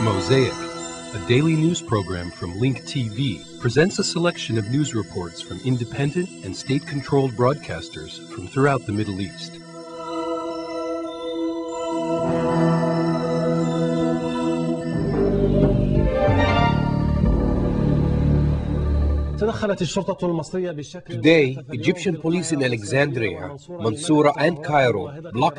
Mosaic, a daily news program from Link TV, presents a selection of news reports from independent and state-controlled broadcasters from throughout the Middle East. Today, Egyptian police in Alexandria, Mansoura and Cairo blocked